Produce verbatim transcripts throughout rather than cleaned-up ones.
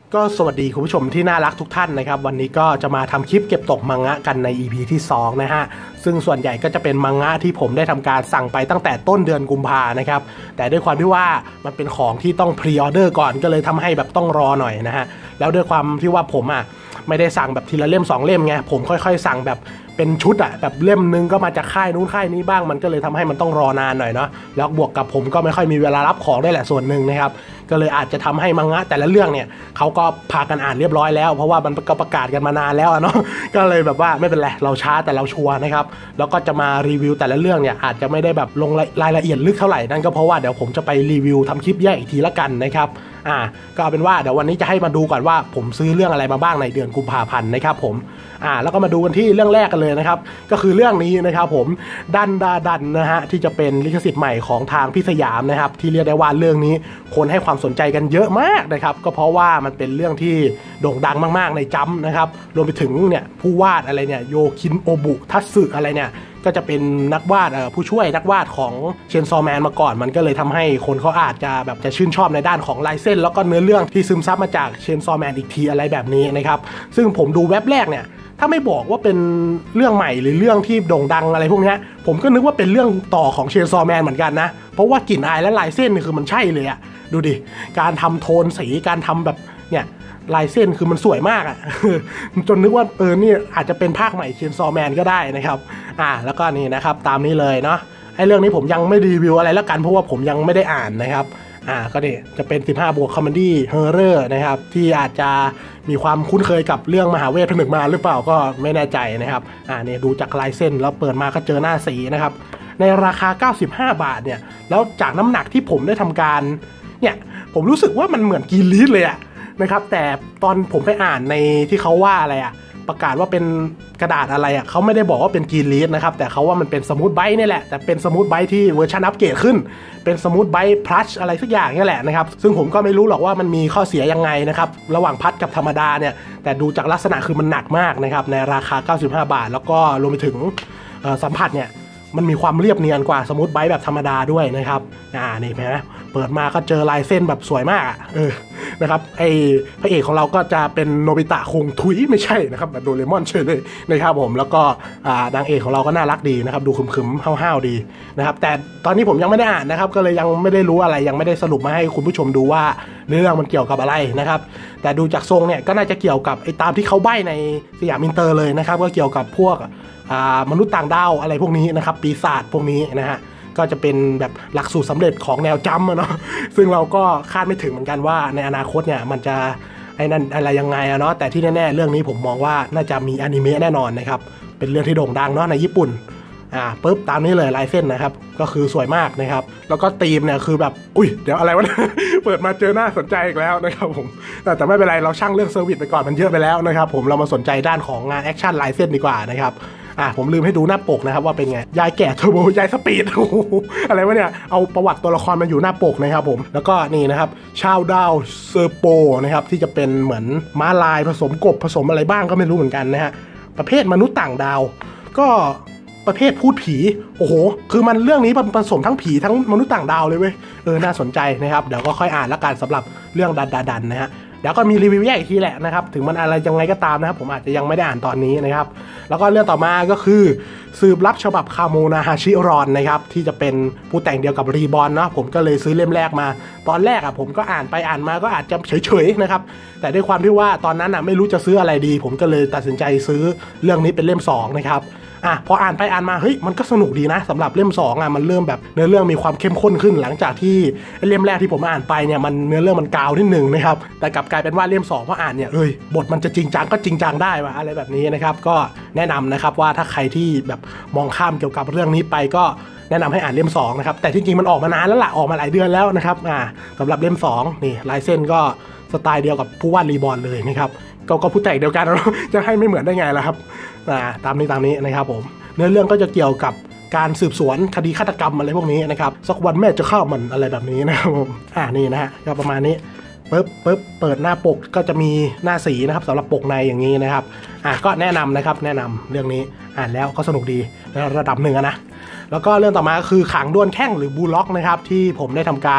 ก็สวัสดีคุณผู้ชมที่น่ารักทุกท่านนะครับวันนี้ก็จะมาทำคลิปเก็บตกมังงะกันใน อี พี ที่สองนะฮะซึ่งส่วนใหญ่ก็จะเป็นมังงะที่ผมได้ทำการสั่งไปตั้งแต่ต้นเดือนกุมภานะครับแต่ด้วยความที่ว่ามันเป็นของที่ต้องพรีออเดอร์ก่อนก็เลยทำให้แบบต้องรอหน่อยนะฮะแล้วด้วยความที่ว่าผมอ่ะไม่ได้สั่งแบบทีละเล่มสองเล่มไงผมค่อยๆสั่งแบบเป็นชุดอะแบบเล่มนึงก็มาจากค่ายนู้นค่ายนี้บ้างมันก็เลยทำให้มันต้องรอนานหน่อยเนาะแล้วบวกกับผมก็ไม่ค่อยมีเวลารับของได้แหละส่วนหนึ่งนะครับก็เลยอาจจะทำให้มังงะแต่ละเรื่องเนี่ยเขาก็พากันอ่านเรียบร้อยแล้วเพราะว่ามันก็ประกาศกันมานานแล้วเนาะก็เลยแบบว่าไม่เป็นไรเราช้าแต่เราชัวร์นะครับแล้วก็จะมารีวิวแต่ละเรื่องเนี่ยอาจจะไม่ได้แบบลงรายละเอียดลึกเท่าไหร่นั่นก็เพราะว่าเดี๋ยวผมจะไปรีวิวทำคลิปแยกอีกทีละกันนะครับอ่าก็เป็นว่าเดี๋ยววันนี้จะให้มาดูก่อนว่าผมซื้อเรื่องอะไรมาบ้างในเดือนกุมภาพันธ์นะครับผมอ่าแล้วก็มาดูกันที่เรื่องแรกกันเลยนะครับก็คือเรื่องนี้นะครับผมดันดาดันนะฮะที่จะเป็นลิขสิทธิ์ใหม่ของทางพี่สยามนะครับที่เรียกได้ว่าเรื่องนี้คนให้ความสนใจกันเยอะมากนะครับก็เพราะว่ามันเป็นเรื่องที่โด่งดังมากๆในจัมป์นะครับรวมไปถึงเนี่ยผู้วาดอะไรเนี่ยโยคินโอบุทัตสึอะไรเนี่ยก็จะเป็นนักวาดผู้ช่วยนักวาดของเชนซอแมนมาก่อนมันก็เลยทำให้คนเขาอาจจะแบบจะชื่นชอบในด้านของลายเส้นแล้วก็เนื้อเรื่องที่ซึมซับมาจากเชนซอแมนอีกทีอะไรแบบนี้นะครับซึ่งผมดูเว็บแรกเนี่ยถ้าไม่บอกว่าเป็นเรื่องใหม่หรือเรื่องที่โด่งดังอะไรพวกนี้ผมก็นึกว่าเป็นเรื่องต่อของเชนซอแมนเหมือนกันนะเพราะว่ากลิ่นอายและลายเส้นนี่คือมันใช่เลยอะดูดิการทำโทนสีการทำแบบเนี่ยลายเส้นคือมันสวยมากอะจนนึกว่าเออนี่อาจจะเป็นภาคใหม่เชนซอแมนก็ได้นะครับอ่าแล้วก็นี่นะครับตามนี้เลยเนาะไอ้เรื่องนี้ผมยังไม่รีวิวอะไรแล้วกันเพราะว่าผมยังไม่ได้อ่านนะครับอ่าก็นี่จะเป็นสิบห้าบวกคอมเมดี้เฮอร์เรอร์นะครับที่อาจจะมีความคุ้นเคยกับเรื่องมหาเวทผนึกมารหรือเปล่าก็ไม่แน่ใจนะครับอ่าเนี่ยดูจากลายเส้นแล้วเปิดมาก็เจอหน้าสีนะครับในราคาเก้าสิบห้าบาทเนี่ยแล้วจากน้ำหนักที่ผมได้ทำการเนี่ยผมรู้สึกว่ามันเหมือนกีรีดเลยอะนะครับแต่ตอนผมไปอ่านในที่เขาว่าอะไรอะประกาศว่าเป็นกระดาษอะไรอ่ะเขาไม่ได้บอกว่าเป็นกรีนลีดนะครับแต่เขาว่ามันเป็นสมูทไบต์นี่แหละแต่เป็นสมูทไบต์ที่เวอร์ชันอัปเกรดขึ้นเป็นสมูทไบต์พลัชอะไรสักอย่างนี่แหละนะครับซึ่งผมก็ไม่รู้หรอกว่ามันมีข้อเสียยังไงนะครับระหว่างพัดกับธรรมดาเนี่ยแต่ดูจากลักษณะคือมันหนักมากนะครับในราคาเก้าสิบห้าบาทแล้วก็รวมไปถึงสัมผัสเนี่ยมันมีความเรียบเนียนกว่าสมูทไบต์แบบธรรมดาด้วยนะครับอ่านี่เห็นไหมเปิดมาก็เจอลายเส้นแบบสวยมากเออนะครับไอพระเอกของเราก็จะเป็นโนบิตะคงทุยไม่ใช่นะครับแบบโดเรมอนเฉยเลยนะครับผมแล้วก็นางเอกของเราก็น่ารักดีนะครับดูขึมๆห้าวๆดีนะครับแต่ตอนนี้ผมยังไม่ได้อ่านนะครับก็เลยยังไม่ได้รู้อะไรยังไม่ได้สรุปมาให้คุณผู้ชมดูว่าเรื่องมันเกี่ยวกับอะไรนะครับแต่ดูจากทรงเนี่ยก็น่าจะเกี่ยวกับไอตามที่เขาใบ้ในสยามอินเตอร์เลยนะครับก็เกี่ยวกับพวกมนุษย์ต่างดาวอะไรพวกนี้นะครับปีศาจพวกนี้นะฮะก็จะเป็นแบบหลักสูตรสำเร็จของแนวจัมป์เนาะซึ่งเราก็คาดไม่ถึงเหมือนกันว่าในอนาคตเนี่ยมันจะไอ้นั่นอะไรยังไงอะเนาะแต่ที่แน่ๆเรื่องนี้ผมมองว่าน่าจะมีอนิเมะแน่นอนนะครับเป็นเรื่องที่โด่งดังเนาะในญี่ปุ่นอ่าปุ๊บตามนี้เลยลายเส้นนะครับก็คือสวยมากนะครับแล้วก็ธีมเนี่ยคือแบบอุ้ยเดี๋ยวอะไรวะ เปิดมาเจอหน้าสนใจอีกแล้วนะครับผมแต่แต่ไม่เป็นไรเราช่างเรื่องเซอร์วิสไปก่อนมันเยอะไปแล้วนะครับผมเรามาสนใจด้านของงานแอคชั่นลายเส้นดีกว่านะครับอ่ะผมลืมให้ดูหน้าปกนะครับว่าเป็นไงยายแก่เทอร์โบยายสปีด อะไรวะเนี่ยเอาประวัติตัวละครมาอยู่หน้าปกนะครับผมแล้วก็นี่นะครับชาวดาวเซอร์โปนะครับที่จะเป็นเหมือนม้าลายผสมกบผสมอะไรบ้างก็ไม่รู้เหมือนกันนะฮะประเภทมนุษย์ต่างดาวก็ประเภทพูดผีโอ้โหคือมันเรื่องนี้ผสมทั้งผีทั้งมนุษย์ต่างดาวเลยเว้ยเออน่าสนใจนะครับเดี๋ยวก็ค่อยอ่านแล้วกันสำหรับเรื่องดันดันดันนะฮะเดี๋ยวก็มีรีวิวแยกอีกทีแหละนะครับถึงมันอะไรยังไงก็ตามนะครับผมอาจจะยังไม่ได้อ่านตอนนี้นะครับแล้วก็เรื่องต่อมาก็คือสืบลับฉบับคาโมนาฮาชิรอนนะครับที่จะเป็นผู้แต่งเดียวกับรีบอนเนาะผมก็เลยซื้อเล่มแรกมาตอนแรกอ่ะผมก็อ่านไปอ่านมาก็อาจจะเฉยๆนะครับแต่ด้วยความที่ว่าตอนนั้นอ่ะไม่รู้จะซื้ออะไรดีผมก็เลยตัดสินใจซื้อเรื่องนี้เป็นเล่มสองนะครับอ่ะพออ่านไปอ่านมาเฮ้ยมันก็สนุกดีนะสำหรับเล่มสองอ่ะมันเริ่มแบบเนื้อเรื่องมีความเข้มข้นขึ้นหลังจากที่เล่มแรกที่ผมอ่านไปเนี่ยมันเนื้อเรื่องมันกาวนิดนึงนะครับแต่กลับกลายเป็นว่าเล่มสองพออ่านเนี่ยเอ้ยบทมันจะจริงจังก็จริงจังได้ว่ะอะไรแบบนี้นะครับก็แนะนำนะครับว่าถ้าใครที่แบบมองข้ามเกี่ยวกับเรื่องนี้ไปก็แนะนำให้อ่านเล่มสองนะครับแต่จริงๆมันออกมานานแล้วล่ะออกมาหลายเดือนแล้วนะครับอ่าสำหรับเล่มสองนี่ลายเส้นก็สไตล์เดียวกับผู้วาดรีบอนเลยนะครับก็ก็ผู้แต่งเดียวกันจะให้ไม่เหมือนได้ไงล่ะครับอ่าตามนี้ตามนี้นะครับผมเนื้อเรื่องก็จะเกี่ยวกับการสืบสวนคดีฆาตกรรมอะไรพวกนี้นะครับสักวันแม่จะฆ่ามันอะไรแบบนี้นะครับผมอ่านี่นะฮะก็ประมาณนี้ปึ๊บปึ๊บเปิดหน้าปกก็จะมีหน้าสีนะครับสำหรับปกในอย่างนี้นะครับอ่ะก็แนะนำนะครับแนะนำเรื่องนี้อ่านแล้วก็สนุกดีระดับหนึ่งนะแล้วก็เรื่องต่อมาคือขังด้วนแข้งหรือบูล็อกนะครับที่ผมได้ทำการ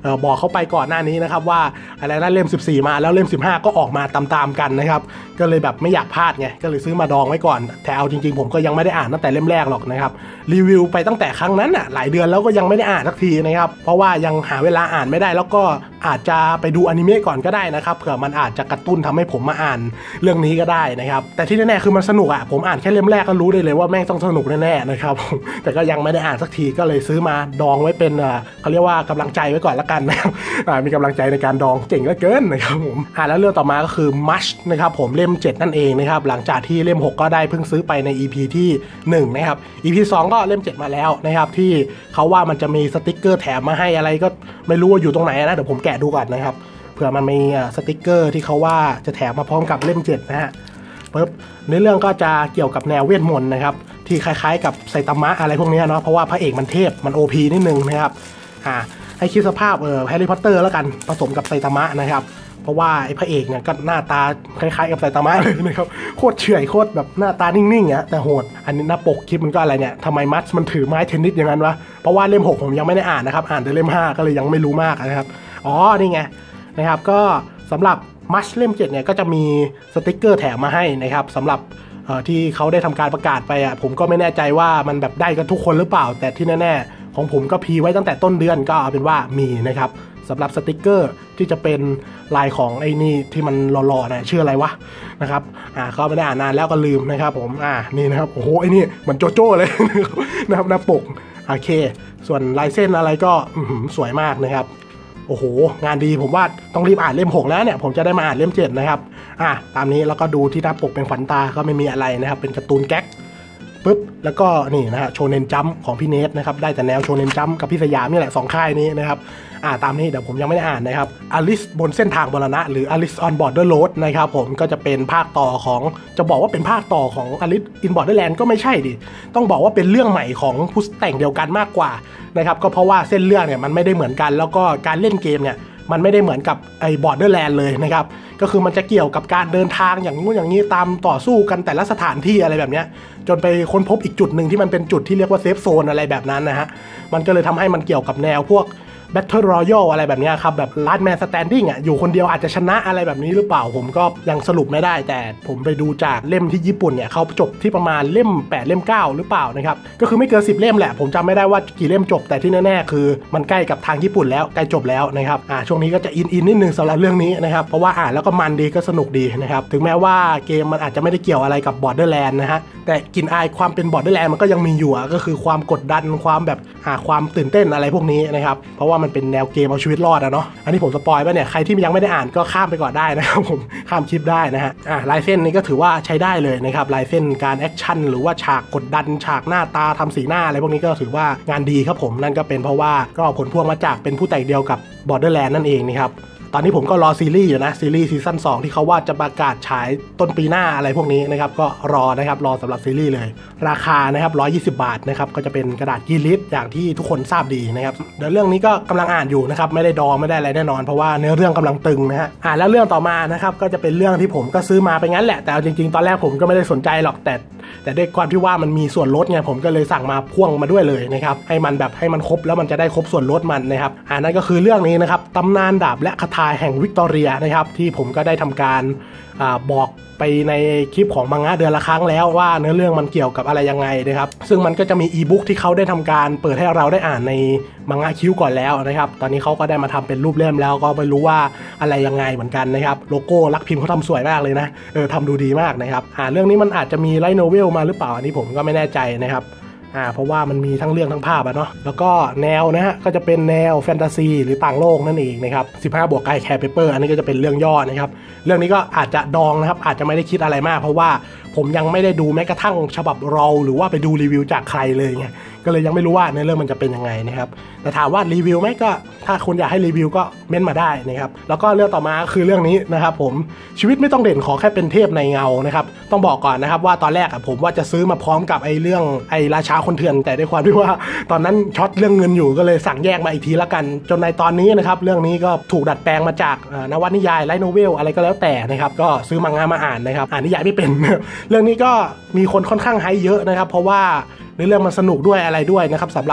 บอกเข้าไปก่อนหน้านี้นะครับว่าอะไรนะเล่มสิบสี่มาแล้วเล่มสิบห้าก็ออกมาตามๆกันนะครับก็เลยแบบไม่อยากพลาดไงก็เลยซื้อมาดองไว้ก่อนแต่เอาจริงๆผมก็ยังไม่ได้อ่านตั้งแต่เล่มแรกหรอกนะครับรีวิวไปตั้งแต่ครั้งนั้นอ่ะหลายเดือนแล้วก็ยังไม่ได้อ่านสักทีนะครับเพราะว่ายังหาเวลาอ่านไม่ได้แล้วก็อาจจะไปดูอนิเมะก่อนก็ได้นะครับเผื่อมันอาจจะกระตุ้นทำให้ผมมาอ่านเรื่องนี้ก็ได้นะครับแต่ที่แน่ๆคือมันสนุกอ่ะผมอ่านแค่เล่มแรกก็รู้ได้เลยว่าแม่งต้องสนุกแน่ๆนะครับแต่ก็ยังไม่ได้อ่านสักทีก็เลยซื้อมาดองไว้เป็นเขาเรียกว่ากำลังใจไว้ก่อนละกันนะครับมีกำลังใจในการดองเจ๋งเหลือเกินนะครับผมอ่าแล้วเรื่องต่อมาก็คือมัชนะครับผมเล่มเจ็ดนั่นเองนะครับหลังจากที่เล่มหกก็ได้เพิ่งซื้อไปใน อี พี ที่หนึ่งนะครับ อี พี สองก็เล่มเจ็ดมาแล้วนะครับที่เขาว่ามันจะมีสติ๊กเกอร์แถมมาให้อะไรก็ไม่รู้ว่าอยู่ตรงไหนนะเดี๋ยวผมแกะดูก่อนนะครับเผื่อมันมีสติ๊กเกอร์ที่เขาว่าจะแถมมาพร้อมกับเล่มเจ็ดนะฮะปึ๊บในเรื่องก็จะเกี่ยวกับแนวเวทมนต์นะครับที่คล้ายๆกับไซตามะอะไรพวกนี้เนาะเพราะว่าพระเอกมันเทพมัน โอ พี นิดนึงนะครับอ่าให้คิดสภาพเออแฮร์รี่พอตเตอร์แล้วกันผสมกับไซตามะนะครับเพราะว่าไอ้พระเอกเนี่ยก็หน้าตาคล้ายๆกับไซตามะเลยนะครับโคตรเฉื่อยโคตรแบบหน้าตานิ่งๆอ่ะแต่โหดอันนี้หน้าปกคลิปมันก็อะไรเนี่ยทำไมมัสมันถือไม้เทนนิสอย่างนั้นวะเพราะว่าเล่มหกผมยังไม่ได้อ่านนะครับอ่านแต่เล่มห้าก็เลยยังไม่รู้มากนะครับอ๋อนี่ไงนะครับก็สำหรับมัชเล่มเจ็ดเนี่ยก็จะมีสติ๊กเกอร์แถมมาให้นะครับสำหรับที่เขาได้ทำการประกาศไปอ่ะผมก็ไม่แน่ใจว่ามันแบบได้กันทุกคนหรือเปล่าแต่ที่แน่ๆของผมก็พีไว้ตั้งแต่ต้นเดือนก็เอาเป็นว่ามีนะครับสำหรับสติ๊กเกอร์ที่จะเป็นลายของไอ้นี่ที่มันหล่อๆนะชื่ออะไรวะนะครับอ่าเขาไม่ได้อ่านนานแล้วก็ลืมนะครับผมอ่านี่นะครับโอ้โหไอ้นี่เหมือนโจโจ้เลยนะครับหน้าปกโอเคส่วนลายเส้นอะไรก็สวยมากนะครับโอ้โหงานดีผมว่าต้องรีบอ่านเล่มหกแล้วเนี่ยผมจะได้มาอ่านเล่มเจ็ดนะครับอ่ะตามนี้แล้วก็ดูที่หน้าปกเป็นขวัญตาก็ไม่มีอะไรนะครับเป็นการ์ตูนแก๊กปึ๊บแล้วก็นี่นะฮะโชเนนจัมป์ของพี่เนทนะครับได้แต่แนวโชเนนจัมป์กับพี่สยามนี่แหละสองค่ายนี้นะครับอ่าตามนี้เดี๋ยวผมยังไม่ได้อ่านนะครับอลิสบนเส้นทางบรณะหรือ Alice on Borderroad นะครับผมก็จะเป็นภาคต่อของจะบอกว่าเป็นภาคต่อของ Alice in Borderland ก็ไม่ใช่ดิต้องบอกว่าเป็นเรื่องใหม่ของผู้แต่งเดียวกันมากกว่านะครับก็เพราะว่าเส้นเรื่องเนี่ยมันไม่ได้เหมือนกันแล้วก็การเล่นเกมเนี่ยมันไม่ได้เหมือนกับไอ้ Borderland เลยนะครับก็คือมันจะเกี่ยวกับการเดินทางอย่างนู้นอย่างนี้ตามต่อสู้กันแต่ละสถานที่อะไรแบบนี้จนไปค้นพบอีกจุดหนึ่งที่มันเป็นจุดที่เรียกว่าเซฟโซนอะไรแบบนั้นนะฮะมันก็เลยทำให้มันเกี่ยวกับแนวพวกBattle Royale อะไรแบบนี้ครับแบบ Last Man Standing อ่ะอยู่คนเดียวอาจจะชนะอะไรแบบนี้หรือเปล่าผมก็ยังสรุปไม่ได้แต่ผมไปดูจากเล่มที่ญี่ปุ่นเนี่ยเขาจบที่ประมาณเล่มแปดเล่มเก้าหรือเปล่านะครับก็คือไม่เกินสิบเล่มแหละผมจำไม่ได้ว่ากี่เล่มจบแต่ที่แน่ๆคือมันใกล้กับทางญี่ปุ่นแล้วใกล้จบแล้วนะครับอ่าช่วงนี้ก็จะอินอินนิดนึงสำหรับเรื่องนี้นะครับเพราะว่าอ่านแล้วก็มันดีก็สนุกดีนะครับถึงแม้ว่าเกมมันอาจจะไม่ได้เกี่ยวอะไรกับ Borderland นะฮะแต่กลิ่นอายความเป็น Borderland มันก็ยังมีอยู่ก็คือความกดดันความแบบอ่าความตื่นเต้นอะไรพวกนี้นะครับเพราะว่ามันเป็นแนวเกมเอาชีวิตรอดอะเนาะอันนี้ผมสปอยล์ไปเนี่ยใครที่ยังไม่ได้อ่านก็ข้ามไปก่อนได้นะครับผมข้ามคลิปได้นะฮะอ่ะลายเส้นนี้ก็ถือว่าใช้ได้เลยนะครับลายเส้นการแอคชั่นหรือว่าฉากกดดันฉากหน้าตาทำสีหน้าอะไรพวกนี้ก็ถือว่างานดีครับผมนั่นก็เป็นเพราะว่าก็ผลพวงมาจากเป็นผู้แต่งเดียวกับ Borderland นั่นเองนะครับตอนนี้ผมก็รอซีรีส์อยู่นะซีรีส์ซีซั่นสองที่เขาว่าจะประกาศฉายต้นปีหน้าอะไรพวกนี้นะครับก็รอนะครับรอสำหรับซีรีส์เลยราคานะครับหนึ่งร้อยยี่สิบบาทนะครับก็จะเป็นกระดาษยีลิตอย่างที่ทุกคนทราบดีนะครับเดี๋ยวเรื่องนี้ก็กำลังอ่านอยู่นะครับไม่ได้ดองไม่ได้อะไรแน่นอนเพราะว่าเนื้อเรื่องกำลังตึงนะฮะอ่าแล้วเรื่องต่อมานะครับก็จะเป็นเรื่องที่ผมก็ซื้อมาไปงั้นแหละแต่เอาจริงๆตอนแรกผมก็ไม่ได้สนใจหรอกแต่แต่ด้วยความที่ว่ามันมีส่วนลดไงผมก็เลยสั่งมาพ่วงมาด้วยเลยนะครับให้มันแบบให้มันครบแล้วมันจะได้ครบส่วนลดมันนะครับอ่านั่นก็คือเรื่องนี้นะครับตำนานดาบและคาถาแห่งวิกตอเรียนะครับที่ผมก็ได้ทำการอ่าบอกไปในคลิปของมังงะเดือนละครั้งแล้วว่าเนื้อเรื่องมันเกี่ยวกับอะไรยังไงนะครับซึ่งมันก็จะมีอีบุ๊กที่เขาได้ทำการเปิดให้เราได้อ่านในมังงะคิวก่อนแล้วนะครับตอนนี้เขาก็ได้มาทำเป็นรูปเล่มแล้วก็ไม่รู้ว่าอะไรยังไงเหมือนกันนะครับโลโก้ลักพิมพ์เขาทำสวยมากเลยนะเออทำดูดีมากนะครับอ่าเรื่องนี้มันอาจจะมีไลท์โนเวลมาหรือเปล่าอันนี้ผมก็ไม่แน่ใจนะครับอ่าเพราะว่ามันมีทั้งเรื่องทั้งภาพอะเนาะแล้วก็แนวนะฮะก็จะเป็นแนวแฟนตาซีหรือต่างโลกนั่นเองนะครับสิบห้าบวกไกแคร์เปเปอร์อันนี้ก็จะเป็นเรื่องย่อนะครับเรื่องนี้ก็อาจจะดองนะครับอาจจะไม่ได้คิดอะไรมากเพราะว่าผมยังไม่ได้ดูแม้กระทั่งฉบับเราหรือว่าไปดูรีวิวจากใครเลยไงก็เลยยังไม่รู้ว่าในเรื่องมันจะเป็นยังไงนะครับแต่ถามว่ารีวิวไหมก็ถ้าคุณอยากให้รีวิวก็เม้นมาได้นะครับแล้วก็เรื่องต่อมาคือเรื่องนี้นะครับผมชีวิตไม่ต้องเด่นขอแค่เป็นเทพในเงานะครับต้องบอกก่อนนะครับว่าตอนแรกอะผมว่าจะซื้อมาพร้อมกับไอ้เรื่องไอ้ราชาคนเถื่อนแต่ด้วยความที่ว่าตอนนั้นช็อตเรื่องเงินอยู่ก็เลยสั่งแยกมาอีกทีละกันจนในตอนนี้นะครับเรื่องนี้ก็ถูกดัดแปลงมาจากนวนิยายไลท์โนเวลอะไรก็แล้วแต่นะครับก็ซื้อมังงะมาอ่านนะครับอ่านนิยายไม่เป็นเรื่องนี้ก็มีคนค่อนข้างไฮเยอะนะครับเพราะว่าในเรื่องมันสนุกด้วยอะไรด้วยนะครับสำหรับ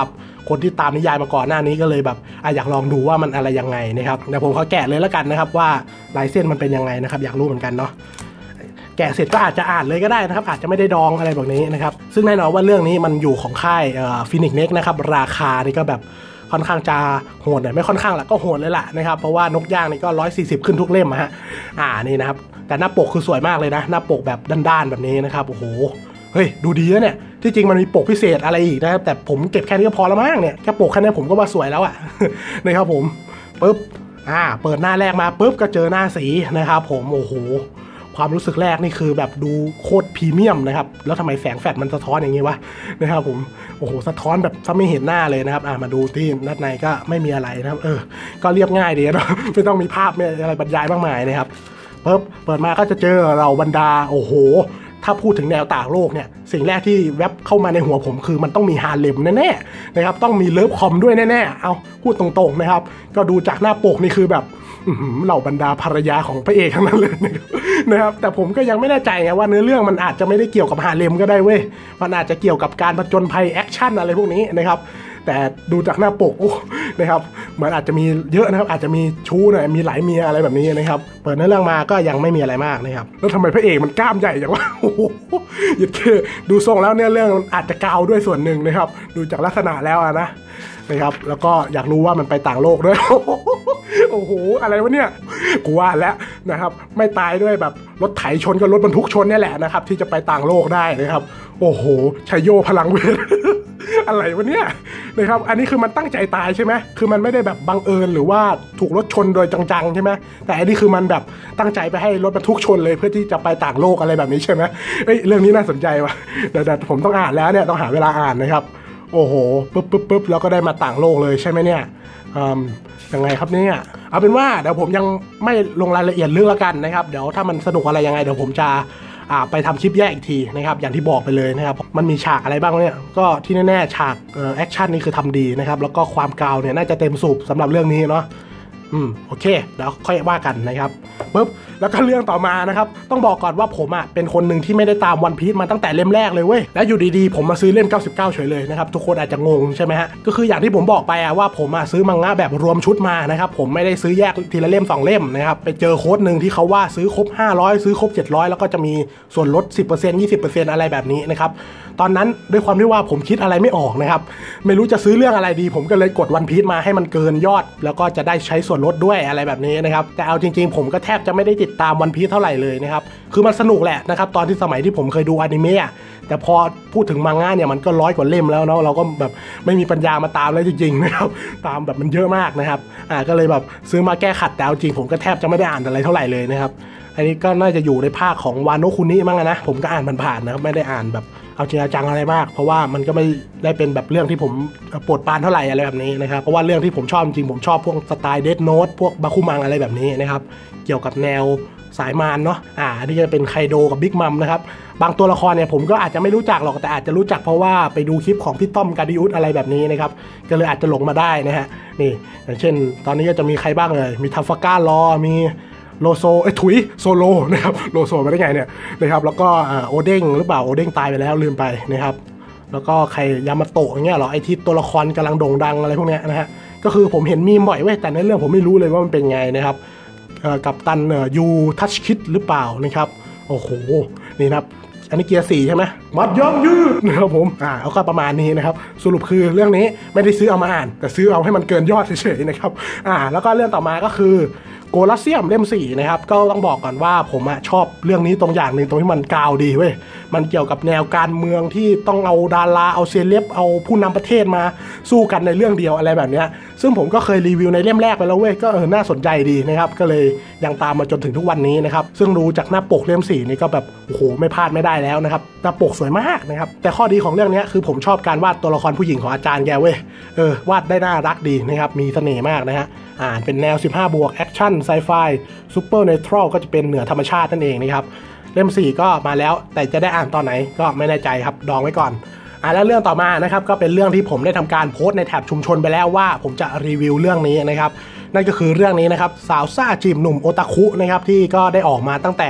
คนที่ตามนิยายมาก่อนหน้านี้ก็เลยแบบอ่ะอยากลองดูว่ามันอะไรยังไงนะครับเดี๋ยวผมขอแกะเลยแล้วกันนะครับว่าลายเส้นมันเป็นยังไงนะครับอยากรู้เหมือนกันเนาะแกะเสร็จก็อาจจะอ่านเลยก็ได้นะครับอาจจะไม่ได้ดองอะไรแบบนี้นะครับซึ่งแน่นอนว่าเรื่องนี้มันอยู่ของค่ายฟินิกเน็กนะครับราคานี่ก็แบบค่อนข้างจะโหดหน่อยไม่ค่อนข้างละก็โหดเลยล่ะนะครับเพราะว่านกย่างนี่ก็ร้อยสี่สิบขึ้นทุกเล่มฮะอ่านี่นะครับแต่หน้าปกคือสวยมากเลยนะหน้าปกแบบด้านๆแบบนี้นะครับโอ้โหเฮ้ยดูดีนะเนี่ยที่จริงมันมีปกพิเศษอะไรอีกนะครับแต่ผมเก็บแค่นี้ก็พอแล้วมั้งเนี่ยแค่ปกแค่นี้ผมก็ว่าสวยแล้วอะนะครับผมปุ๊บอ่าเปิดหน้าแรกมาปุ๊บก็เจอหน้าสีนะครับผมโอ้โหความรู้สึกแรกนี่คือแบบดูโคตรพรีเมียมนะครับแล้วทำไมแสงแฟลชมันสะท้อนอย่างนี้วะนะครับผมโอ้โหสะท้อนแบบถ้าไม่เห็นหน้าเลยนะครับอ่ามาดูที่ด้านในก็ไม่มีอะไรนะครับเออก็เรียบง่ายดีนะไม่ต้องมีภาพไม่อะไรบรรยายมากมายนะครับปุ๊บเปิดมาก็จะเจอเราบรรดาโอ้โหถ้าพูดถึงแนวต่างโลกเนี่ยสิ่งแรกที่แวบเข้ามาในหัวผมคือมันต้องมีฮาเลมแน่ๆนะครับต้องมีเลิฟคอมด้วยแน่ๆเอาพูดตรงๆนะครับก็ดูจากหน้าปกนี่คือแบบเหล่าบรรดาภรรยาของพระเอกทั้งนั้นเลยนะครับแต่ผมก็ยังไม่แน่ใจไงว่าเนื้อเรื่องมันอาจจะไม่ได้เกี่ยวกับฮาเลมก็ได้เว้ยมันอาจจะเกี่ยวกับการผจญภัยแอคชั่นอะไรพวกนี้นะครับแต่ดูจากหน้าปกนะครับเหมือนอาจจะมีเยอะนะครับอาจจะมีชู้หน่อยมีหลายเมียอะไรแบบนี้นะครับเปิดเนื้อเรื่องมาก็ยังไม่มีอะไรมากนะครับแล้วทำไมพระเอกมันกล้ามใหญ่อย่างว่าโอ้โหยึดคือดูทรงแล้วเนื้อเรื่องอาจจะกาวด้วยส่วนหนึ่งนะครับดูจากลักษณะแล้วนะนะครับแล้วก็อยากรู้ว่ามันไปต่างโลกด้วยโอ้โหอะไรวะเนี่ยกูว่าแล้วนะครับไม่ตายด้วยแบบรถไถชนกับรถบรรทุกชนนี่แหละนะครับที่จะไปต่างโลกได้นะครับโอ้โหชัยโยพลังเวท อะไรวะเนี่ยนะครับอันนี้คือมันตั้งใจตายใช่ไหมคือมันไม่ได้แบบบังเอิญหรือว่าถูกรถชนโดยจังๆใช่ไหมแต่อันนี้คือมันแบบตั้งใจไปให้รถบรรทุกชนเลยเพื่อที่จะไปต่างโลกอะไรแบบนี้ใช่ไหมเอ้ยเรื่องนี้น่าสนใจว่ะเดี๋ยวผมต้องอ่านแล้วเนี่ยต้องหาเวลาอ่านนะครับโอ้โหปึ๊บปึ๊บปึ๊บแล้วก็ได้มาต่างโลกเลยใช่ไหมเนี่ยยังไงครับเนี่ยเอาเป็นว่าเดี๋ยวผมยังไม่ลงรายละเอียดเรื่องละกันนะครับเดี๋ยวถ้ามันสนุกอะไรยังไงเดี๋ยวผมจะไปทำคลิปแยกอีกทีนะครับอย่างที่บอกไปเลยนะครับมันมีฉากอะไรบ้างเนี่ยก็ที่แน่ๆฉากแอคชั่นนี่คือทำดีนะครับแล้วก็ความกาวเนี่ยน่าจะเต็มสูบสำหรับเรื่องนี้เนาะอืมโอเคเดี๋ยวค่อยว่ากันนะครับปุ๊บแล้วก็เรื่องต่อมานะครับต้องบอกก่อนว่าผมอ่ะเป็นคนหนึ่งที่ไม่ได้ตามวันพีซมาตั้งแต่เล่มแรกเลยเว้ยแล้วอยู่ดีๆผมมาซื้อเล่มเก้าสิบเก้าเฉยเลยนะครับทุกคนอาจจะงงใช่ไหมฮะก็คืออย่างที่ผมบอกไปอ่ะว่าผมอ่ะซื้อมังงะแบบรวมชุดมานะครับผมไม่ได้ซื้อแยกทีละเล่มสองเล่มนะครับไปเจอโค้ดหนึ่งที่เขาว่าซื้อครบห้าร้อยซื้อครบเจ็ดร้อยแล้วก็จะมีส่วนลด สิบเปอร์เซ็นต์ ยี่สิบเปอร์เซ็นต์ อะไรแบบนี้นะครับตอนนั้นด้วยความที่ว่าผมคิดอะไรไม่ออกนะครับไม่รู้จะซื้อเรื่องอะไรดีผมก็เลยกดวันพีซมาให้มันเกินยอดแล้วก็จะได้ใช้ส่วนลดด้วยอะไรแบบนี้นะครับแต่เอาจริงๆผมก็แทบจะไม่ได้ติดตามวันพีซเท่าไหร่เลยนะครับคือมันสนุกแหละนะครับตอนที่สมัยที่ผมเคยดูอนิเมะแต่พอพูดถึงมังงะเนี่ยมันก็ร้อยกว่าเล่มแล้วเนาะเราก็แบบไม่มีปัญญามาตามแล้วจริงๆนะครับตามแบบมันเยอะมากนะครับอ่าก็เลยแบบซื้อมาแก้ขัดแต่เอาจริงผมก็แทบจะไม่ได้อ่านอะไรเท่าไหร่เลยนะครับอันนี้ก็น่าจะอยู่ในภาคของวาโนะคุนิมั้งนะผมก็อ่านผ่านๆนะครับไม่ได้อ่านแบบเอาจริงจังอะไรมากเพราะว่ามันก็ไม่ได้เป็นแบบเรื่องที่ผมโปรดปรานเท่าไหร่อะไรแบบนี้นะครับเพราะว่าเรื่องที่ผมชอบจริงผมชอบพวกสไตล์เดธโน้ตพวกบาคุมังอะไรแบบนี้นะครับเกี่ยวกับแนวสายมารเนาะอ่าอันนี้จะเป็นไคโดกับบิ๊กมัมนะครับบางตัวละครเนี่ยผมก็อาจจะไม่รู้จักหรอกแต่อาจจะรู้จักเพราะว่าไปดูคลิปของพี่ต้อมกาดิอุสอะไรแบบนี้นะครับก็เลยอาจจะหลงมาได้นะฮะนี่อย่างเช่นตอนนี้ก็จะมีใครบ้างเลยมีทัฟฟาก้ารอมีโลโซเอ้ยถุยโซโลนะครับโลโซมาได้ไงเนี่ยนะครับแล้วก็โอเด้งหรือเปล่าโอเด้งตายไปแล้วลืมไปนะครับแล้วก็ใครยามาโตะอย่างเงี้ยหรอไอที่ตัวละครกำลังโด่งดังอะไรพวกเนี้ยนะฮะก็คือผมเห็นมีมบ่อยเว้ยแต่ในเรื่องผมไม่รู้เลยว่ามันเป็นไงนะครับกับตันยูทัชคิดหรือเปล่านะครับโอ้โหนี่นะครับอันนี้เกียร์สี่ใช่ไหมมัดย่อมยืดนะครับผมอ่าเอาก็ประมาณนี้นะครับสรุปคือเรื่องนี้ไม่ได้ซื้อเอามาอ่านแต่ซื้อเอาให้มันเกินยอดเฉยๆนะครับอ่าแล้วก็เรื่องต่อมาก็คือโกลาเซียมเล่มสี่นะครับก็ต้องบอกก่อนว่าผมอะชอบเรื่องนี้ตรงอย่างหนึ่งตรงที่มันกาวดีเว้ยมันเกี่ยวกับแนวการเมืองที่ต้องเอาดาราเอาเซเลบเอาผู้นำประเทศมาสู้กันในเรื่องเดียวอะไรแบบนี้ซึ่งผมก็เคยรีวิวในเล่มแรกไปแล้วเว้ยก็เออน่าสนใจดีนะครับก็เลยยังตามมาจนถึงทุกวันนี้นะครับซึ่งดูจากหน้าปกเล่มสี่นี่ก็แบบโอ้โหไม่พลาดไม่ได้แล้วนะครับหน้าปกสวยมากนะครับแต่ข้อดีของเรื่องนี้คือผมชอบการวาดตัวละครผู้หญิงของอาจารย์แกเว้ยเออวาดได้น่ารักดีนะครับมีเสน่ห์มากนะฮะอ่านเป็นแนวสิบห้าบวกแอคชั่นไซไฟซูเปอร์เนเทรัลก็จะเป็นเหนือธรรมชาตินั่นเองนะครับเล่มสี่ก็มาแล้วแต่จะได้อ่านตอนไหนก็ไม่แน่ใจครับดองไว้ก่อนอ่าแล้วเรื่องต่อมานะครับก็เป็นเรื่องที่ผมได้ทำการโพสต์ในแท็บชุมชนไปแล้วว่าผมจะรีวิวเรื่องนี้นะครับนั่นก็คือเรื่องนี้นะครับสาวซ่าจีบหนุ่มโอตาคุนะครับที่ก็ได้ออกมาตั้งแต่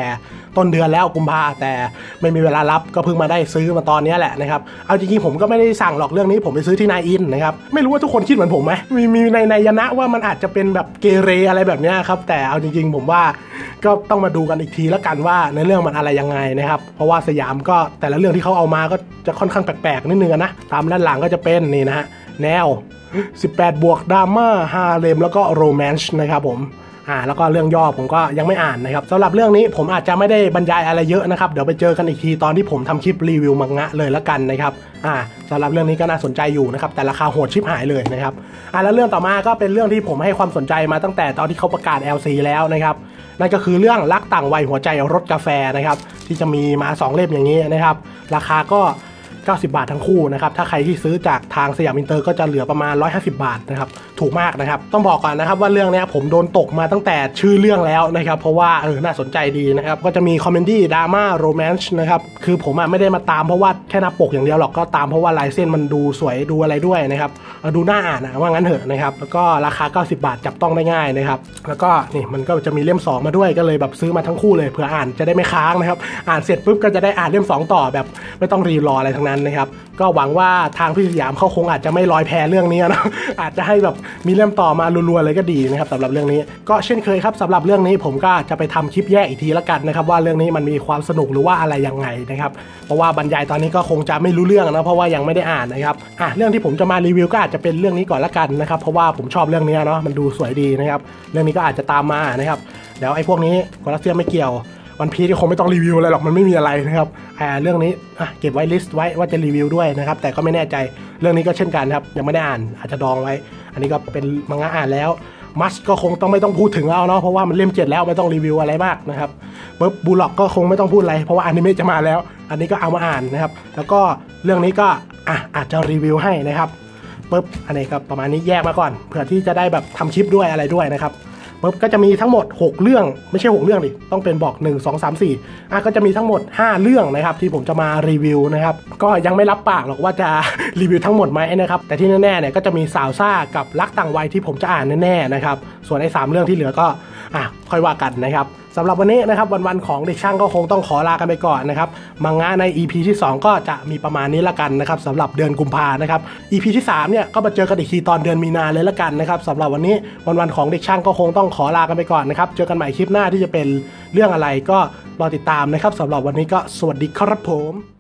ต้นเดือนแล้วกุมภาแต่ไม่มีเวลารับก็เพิ่งมาได้ซื้อมาตอนนี้แหละนะครับเอาจริงๆผมก็ไม่ได้สั่งหรอกเรื่องนี้ผมไปซื้อที่นายอินนะครับไม่รู้ว่าทุกคนคิดเหมือนผมไหมมีมีในในยนะว่ามันอาจจะเป็นแบบเกเรอะไรแบบนี้ครับแต่เอาจริงๆผมว่าก็ต้องมาดูกันอีกทีแล้วกันว่าในเรื่องมันอะไรยังไงนะครับเพราะว่าสยามก็แต่ละเรื่องที่เขาเอามาก็จะค่อนข้างแปลกๆนิดนึงนะตามด้านหลังก็จะเป็นนี่นะฮะแนวสิบแปดบวกดราม่าฮาเลมแล้วก็โรแมนต์นะครับผมอ่าแล้วก็เรื่องย่อผมก็ยังไม่อ่านนะครับสำหรับเรื่องนี้ผมอาจจะไม่ได้บรรยายอะไรเยอะนะครับเดี๋ยวไปเจอกันอีกทีตอนที่ผมทำคลิปรีวิวมังงะเลยละกันนะครับอ่าสำหรับเรื่องนี้ก็น่าสนใจอยู่นะครับแต่ราคาโหดชิบหายเลยนะครับอ่าแล้วเรื่องต่อมาก็เป็นเรื่องที่ผมให้ความสนใจมาตั้งแต่ตอนที่เขาประกาศ แอล ซี แล้วนะครับนั่นก็คือเรื่องรักต่างวัยหัวใจรสกาแฟนะครับที่จะมีมาสองเล่มอย่างนี้นะครับราคาก็เก้าสิบบาททั้งคู่นะครับถ้าใครที่ซื้อจากทางสยามอินเตอร์ก็จะเหลือประมาณหนึ่งร้อยห้าสิบบาทนะครับถูกมากนะครับต้องบอกก่อนนะครับว่าเรื่องนี้ผมโดนตกมาตั้งแต่ชื่อเรื่องแล้วนะครับเพราะว่าเออน่าสนใจดีนะครับก็จะมีคอมเมดี้ดราม่าโรแมนต์นะครับคือผมอ่ะไม่ได้มาตามเพราะว่าแค่หน้าปกอย่างเดียวหรอกก็ตามเพราะว่าลายเส้นมันดูสวยดูอะไรด้วยนะครับดูน่าอ่านนะว่างั้นเถอะนะครับแล้วก็ราคาเก้าสิบบาทจับต้องได้ง่ายนะครับแล้วก็นี่มันก็จะมีเล่มสองมาด้วยก็เลยแบบซื้อมาทั้งคู่เลยเผื่ออ่านจะได้ไม่ค้างนะครับอ่านเสร็จปุ๊บก็จะได้อ่านเล่มสองต่อแบบไม่ต้องรีรออะไรทั้งนั้นนะครับก็หวังว่าทางพี่สยามเขาคงอาจจะไม่ลอยแพเรื่องนี้นะอาจจะให้แบบมีเล่มต่อมารัวๆเลยก็ดีนะครับสำหรับเรื่องนี้ก็เช่นเคยครับสำหรับเรื่องนี้ผมก็จะไปทำคลิปแยกอีกทีละกันนะครับว่าเรื่องนี้มันมีความสนุกหรือว่าอะไรยังไงนะครับเพราะว่าบรรยายตอนนี้ก็คงจะไม่รู้เรื่องนะเพราะว่ายังไม่ได้อ่านนะครับอ่ะเรื่องที่ผมจะมารีวิวก็อาจจะเป็นเรื่องนี้ก่อนละกันนะครับเพราะว่าผมชอบเรื่องนี้เนาะมันดูสวยดีนะครับเรื่องนี้ก็อาจจะตามมานะครับเดี๋ยวไอ้พวกนี้โคลัสเซียมไม่เกี่ยววันพีที่คงไม่ต้องรีวิวอะไรหรอกมันไม่มีอะไรนะครับอ่าเรื่องนี้อ่ะเก็บไว้ลิสต์ไว้ว่าจะรีวิวด้วยนะครับแต่ก็ไม่แน่ใจเรื่องนี้ก็เช่นกันครับยังไม่ได้อ่านอาจจะดองไว้อันนี้ก็เป็นมังงะอ่านแล้วมัสก็คงต้องไม่ต้องพูดถึงแล้วเนาะเพราะว่ามันเล่มเจ็ดแล้วไม่ต้องรีวิวอะไรมากนะครับปุ๊บบูล็อกก็คงไม่ต้องพูดอะไรเพราะว่าอนิเมะจะมาแล้วอันนี้ก็เอามาอ่านนะครับแล้วก็เรื่องนี้ก็อ่ะอาจจะรีวิวให้นะครับปุ๊บอันนี้ก็ประมาณนี้แยกมาก่อนเผื่อที่จะได้แบบทำคลิปด้วยอะไรด้วยนะครับปุ๊บก็จะมีทั้งหมดหกเรื่องไม่ใช่หกเรื่องดิต้องเป็นบอกหนึ่ง สอง สาม สี่อ่ะก็จะมีทั้งหมดห้าเรื่องนะครับที่ผมจะมารีวิวนะครับก็ยังไม่รับปากหรอกว่าจะรีวิวทั้งหมดไหมนะครับแต่ที่แน่ๆเนี่ยก็จะมีสาวซ่ากับรักต่างวัยที่ผมจะอ่านแน่ๆนะครับส่วนไอ้สามเรื่องที่เหลือก็อ่ะค่อยว่ากันนะครับสำหรับวันนี้นะครับวันๆของเด็กช่างก็คงต้องขอลากันไปก่อนนะครับมังงะใน อี พี ที่สองก็จะมีประมาณนี้ละกันนะครับสำหรับเดือนกุมภานะครับ อี พี ที่สามเนี่ยก็มาเจอกันอีกทีตอนเดือนมีนาเลยละกันนะครับสำหรับวันนี้วันๆของเด็กช่างก็คงต้องขอลากันไปก่อนนะครับเจอกันใหม่คลิปหน้าที่จะเป็นเรื่องอะไรก็รอติดตามนะครับสำหรับวันนี้ก็สวัสดีครับผม